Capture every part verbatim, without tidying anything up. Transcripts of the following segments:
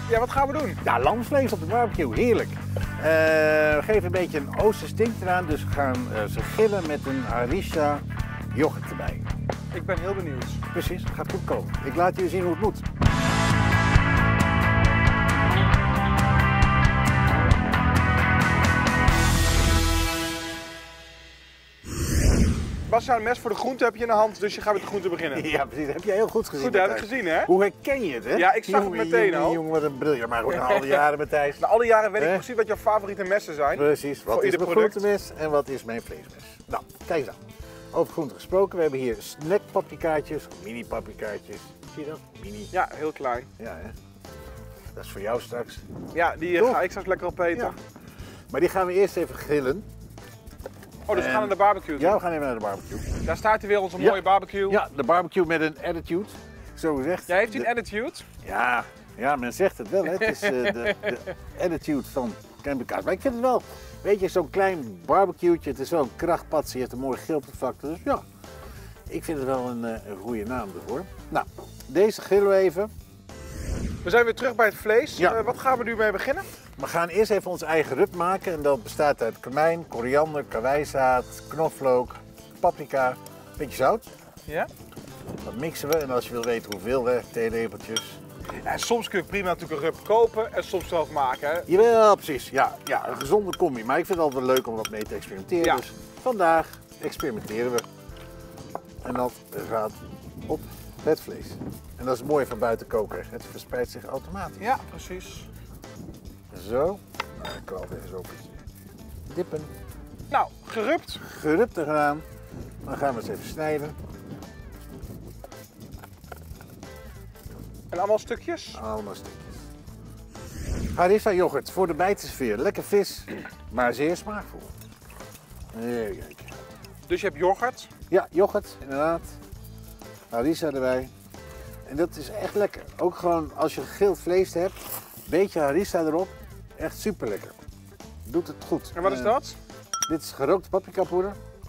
Ja, wat gaan we doen? Ja, lamsvlees op de barbecue, heerlijk. Uh, we geven een beetje een oosterse tint eraan, dus we gaan uh, ze gillen met een Harissa yoghurt erbij. Ik ben heel benieuwd. Precies, gaat goed komen. Ik laat jullie zien hoe het moet. Bastiaan, een mes voor de groente heb je in de hand, dus je gaat met de groente beginnen. Ja, precies. Dat heb jij heel goed gezien. Goed, dat heb ik gezien, hè? Hoe herken je het, hè? Ja, ik zag jongen, het meteen jongen, al. Jongen, wat een briljant. Maar goed, na al die jaren, Matthijs. Na al die jaren weet ik He? precies wat jouw favoriete messen zijn. Precies. Wat voor is ieder mijn product. groentemes en wat is mijn vleesmes? Nou, kijk eens aan. Over groente gesproken, we hebben hier snackpaprikaatjes, mini paprikaatjes. Zie je dat? Mini. Ja, heel klein. Ja, hè? Dat is voor jou straks. Ja, die Toch? ga ik straks lekker op eten. Ja. Maar die gaan we eerst even grillen. Oh, dus we En- gaan naar de barbecue. Ja, we gaan even naar de barbecue. Daar staat hij weer, onze Ja. mooie barbecue. Ja, de barbecue met een attitude, zo gezegd. Jij heeft hij De- een attitude? Ja, ja, men zegt het wel, hè. Het is eh, de, de attitude van camping kaas. Maar ik vind het wel, weet je, zo'n klein barbecue'tje, het is wel een krachtpad, je heeft een mooi gilpervlakte, dus ja. Ik vind het wel een, eh, een goede naam ervoor. Nou, deze grillen we even. We zijn weer terug bij het vlees. Ja. Uh, wat gaan we nu mee beginnen? We gaan eerst even ons eigen rub maken en dat bestaat uit komijn, koriander, karwijzaad, knoflook, paprika, een beetje zout. Ja. Dat mixen we en als je wil weten hoeveel, hè, theelepeltjes. En soms kun je prima natuurlijk een rub kopen en soms zelf maken. Hè? Jawel, precies. Ja, ja, een gezonde combi. Maar ik vind het altijd wel leuk om wat mee te experimenteren. Ja. Dus vandaag experimenteren we. En dat gaat op het vlees. En dat is het mooie van buiten koken. Het verspreidt zich automatisch. Ja, precies. Zo. Nou, ik kan altijd even zo dippen. Nou, gerubt. Gerupt er gedaan. Dan gaan we eens even snijden. En allemaal stukjes. Allemaal stukjes. Harissa yoghurt voor de bijtensfeer. Lekker vis, maar zeer smaakvol. Even kijken. Dus je hebt yoghurt. Ja, yoghurt, inderdaad. Harissa erbij. En dat is echt lekker. Ook gewoon als je gegild vlees hebt, beetje Harissa erop. Echt super lekker. Doet het goed. En wat is Eh, dat? Dit is gerookte paprikapoeder.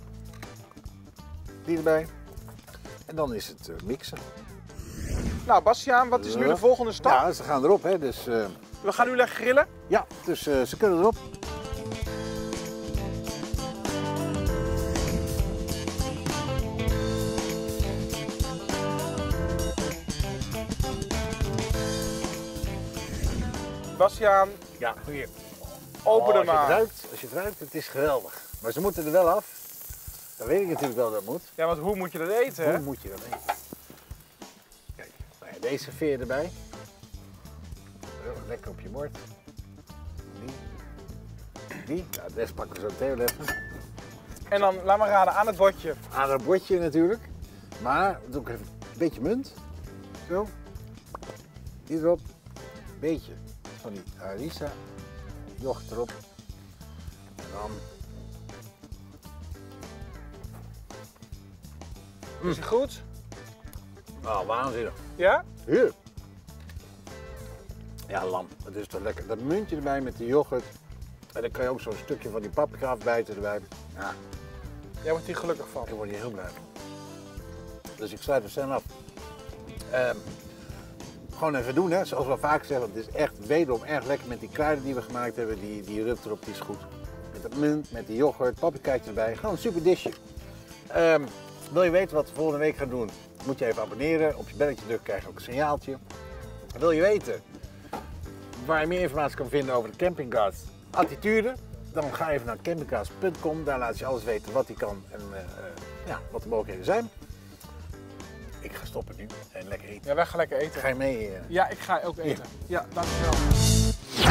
Die erbij. En dan is het eh, mixen. Nou, Bastiaan, wat is nu Zo. de volgende stap? Ja, ze gaan erop, hè. Dus eh, We gaan nu lekker grillen. ja, dus eh, ze kunnen erop. Bastiaan, Ja, hier. open Oh, hem als je het maar. ruikt, als je het ruikt, het is geweldig. Maar ze moeten er wel af. Dat weet ik natuurlijk wel dat moet. Ja, want hoe moet je dat eten, hè? Hoe moet je dat eten? Kijk, nou ja, deze veer erbij. Zo, lekker op je bord. Die. Die. Ja, de rest pakken we zo meteen wel even. En dan, laat maar raden, aan het bordje. Aan het bordje natuurlijk. Maar doe ik even een beetje munt. Zo. Die erop. Een beetje van die Harissa. Yoghurt erop. En dan. Is het goed? Oh, waanzinnig. Ja? Heerlijk. Ja, lam. Het is toch lekker. Dat muntje erbij met de yoghurt. En dan kan je ook zo'n stukje van die paprika afbijten erbij. Ja, Jij wordt hier gelukkig van. daar word je heel blij van. Dus ik sluit er snel af. Ehm, gewoon even doen, hè. Zoals we vaak zeggen. Het is echt wederom erg lekker met die kruiden die we gemaakt hebben. Die, die rub erop, die is goed. Met dat munt, met die yoghurt, paprikaatje erbij. Gewoon een super dishje. Ehm, wil je weten wat we volgende week gaan doen? Moet je even abonneren. Op je belletje drukken krijg je ook een signaaltje. Wil je weten waar je meer informatie kan vinden over de campingkaas attitude? Dan ga even naar campingkaas punt com. Daar laat je alles weten wat die kan en uh, uh, ja, wat de mogelijkheden zijn. Ik ga stoppen nu en lekker eten. Ja, wij gaan lekker eten. Ga je mee? Uh... Ja, ik ga ook eten. Ja, dankjewel.